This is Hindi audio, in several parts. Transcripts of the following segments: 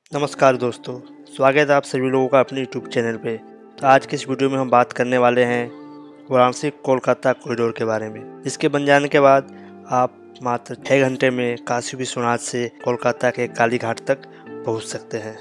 नमस्कार दोस्तों, स्वागत है आप सभी लोगों का अपने यूट्यूब चैनल पे। तो आज की इस वीडियो में हम बात करने वाले हैं वाराणसी कोलकाता कॉरिडोर के बारे में। इसके बन जाने के बाद आप मात्र 6 घंटे में काशी विश्वनाथ से कोलकाता के काली घाट तक पहुंच सकते हैं।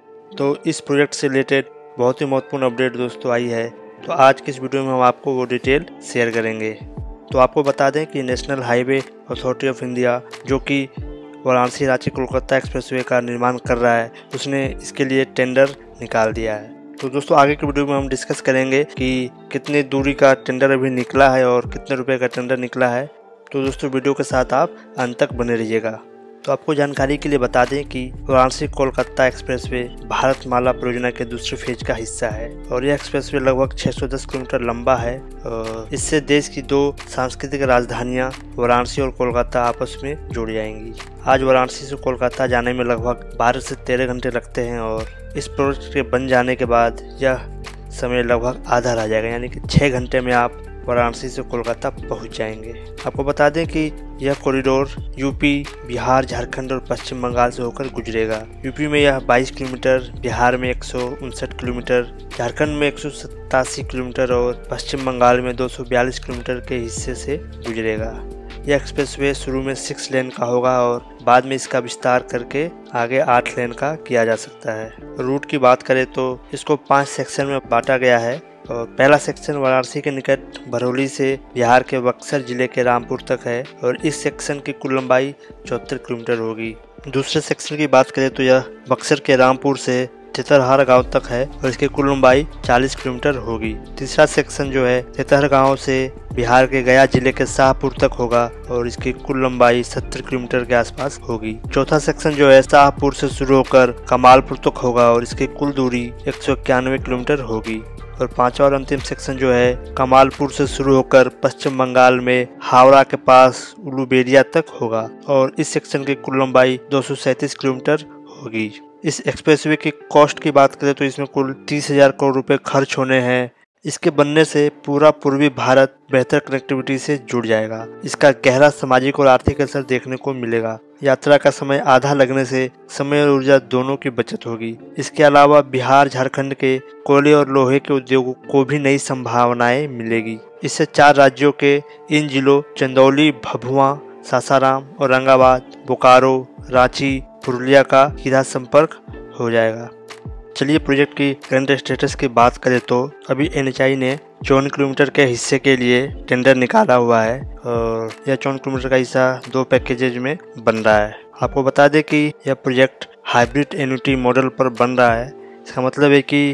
तो इस प्रोजेक्ट से रिलेटेड बहुत ही महत्वपूर्ण अपडेट दोस्तों आई है, तो आज की इस वीडियो में हम आपको वो डिटेल शेयर करेंगे। तो आपको बता दें कि National Highway Authority of India, जो कि वाराणसी रांची कोलकाता एक्सप्रेसवे का निर्माण कर रहा है, उसने इसके लिए टेंडर निकाल दिया है। तो दोस्तों आगे की वीडियो में हम डिस्कस करेंगे कि कितनी दूरी का टेंडर अभी निकला है और कितने रुपए का टेंडर निकला है। तो दोस्तों वीडियो के साथ आप अंत तक बने रहिएगा। तो आपको जानकारी के लिए बता दें कि वाराणसी कोलकाता एक्सप्रेसवे भारतमाला परियोजना के दूसरे फेज का हिस्सा है और यह एक्सप्रेसवे लगभग 610 किलोमीटर लंबा है। इससे देश की दो सांस्कृतिक राजधानियां वाराणसी और कोलकाता आपस में जुड़ जाएंगी। आज वाराणसी से कोलकाता जाने में लगभग 12 से 13 घंटे लगते हैं और इस प्रोजेक्ट के बन जाने के बाद यह समय लगभग आधा रह जाएगा, यानी कि 6 घंटे में आप वाराणसी से कोलकाता पहुंच जाएंगे। आपको बता दें कि यह कॉरिडोर यूपी, बिहार, झारखंड और पश्चिम बंगाल से होकर गुजरेगा। यूपी में यह 22 किलोमीटर, बिहार में 159 किलोमीटर, झारखंड में 187 किलोमीटर और पश्चिम बंगाल में 242 किलोमीटर के हिस्से से गुजरेगा। यह एक्सप्रेसवे शुरू में 6 लेन का होगा और बाद में इसका विस्तार करके आगे 8 लेन का किया जा सकता है। रूट की बात करें तो इसको 5 सेक्शन में बांटा गया है और पहला सेक्शन वाराणसी के निकट भरौली से बिहार के बक्सर जिले के रामपुर तक है और इस सेक्शन की कुल लंबाई 74 किलोमीटर होगी। दूसरे सेक्शन की बात करें तो यह बक्सर के रामपुर से तेतरहार गांव तक है और इसकी कुल लंबाई 40 किलोमीटर होगी। तीसरा सेक्शन जो है तेतरहार गांव से बिहार के गया जिले के शाहपुर तक होगा और इसकी कुल लंबाई 70 किलोमीटर के आसपास होगी। चौथा सेक्शन जो है शाहपुर से शुरू होकर कमालपुर तक होगा और इसकी कुल दूरी 191 किलोमीटर होगी। और पांचवा और अंतिम सेक्शन जो है कमालपुर से शुरू होकर पश्चिम बंगाल में हावड़ा के पास उलुबेरिया तक होगा और इस सेक्शन की कुल लंबाई 237 किलोमीटर होगी। इस एक्सप्रेसवे की कॉस्ट की बात करें तो इसमें कुल 30,000 करोड़ रुपए खर्च होने हैं। इसके बनने से पूरा पूर्वी भारत बेहतर कनेक्टिविटी से जुड़ जाएगा। इसका गहरा सामाजिक और आर्थिक असर देखने को मिलेगा। यात्रा का समय आधा लगने से समय और ऊर्जा दोनों की बचत होगी। इसके अलावा बिहार, झारखंड के कोयले और लोहे के उद्योगों को भी नई संभावनाएं मिलेगी। इससे 4 राज्यों के इन जिलों चंदौली, भभुआ, सासाराम, औरंगाबाद, बोकारो, रांची, पुरुलिया का सीधा संपर्क हो जाएगा। चलिए प्रोजेक्ट की करंट स्टेटस की बात करें तो अभी NHAI ने 54 किलोमीटर के हिस्से के लिए टेंडर निकाला हुआ है और यह 54 किलोमीटर का हिस्सा 2 पैकेजेज में बन रहा है। आपको बता दें कि यह प्रोजेक्ट हाइब्रिड एन्युटी मॉडल पर बन रहा है। इसका मतलब है कि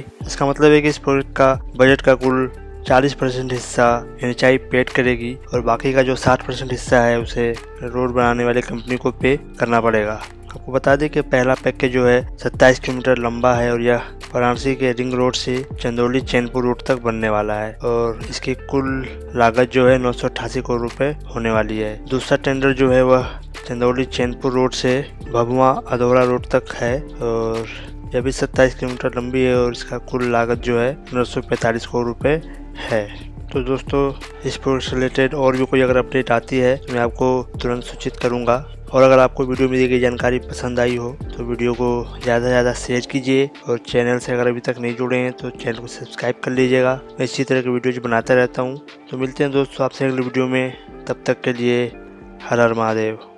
इस प्रोजेक्ट का बजट का कुल 40% हिस्सा NHAI पेड करेगी और बाकी का जो 60% हिस्सा है उसे रोड बनाने वाली कंपनी को पे करना पड़ेगा। आपको बता दें कि पहला पैकेज जो है 27 किलोमीटर लंबा है और यह वाराणसी के रिंग रोड से चंदौली चैनपुर रोड तक बनने वाला है और इसकी कुल लागत जो है 988 करोड़ रुपए होने वाली है। दूसरा टेंडर जो है वह चंदौली चैनपुर रोड से भभुआ अधौरा रोड तक है और यह भी 27 किलोमीटर लंबी है और इसका कुल लागत जो है 945 करोड़ रुपए है। तो दोस्तों इस प्रोजेक्ट से रिलेटेड और भी कोई अगर अपडेट आती है तो मैं आपको तुरंत सूचित करूंगा। और अगर आपको वीडियो में दी गई जानकारी पसंद आई हो तो वीडियो को ज़्यादा से ज़्यादा शेयर कीजिए और चैनल से अगर अभी तक नहीं जुड़े हैं तो चैनल को सब्सक्राइब कर लीजिएगा। मैं इसी तरह के वीडियोज बनाता रहता हूँ। तो मिलते हैं दोस्तों आपसे अगले वीडियो में, तब तक के लिए हर हर महादेव।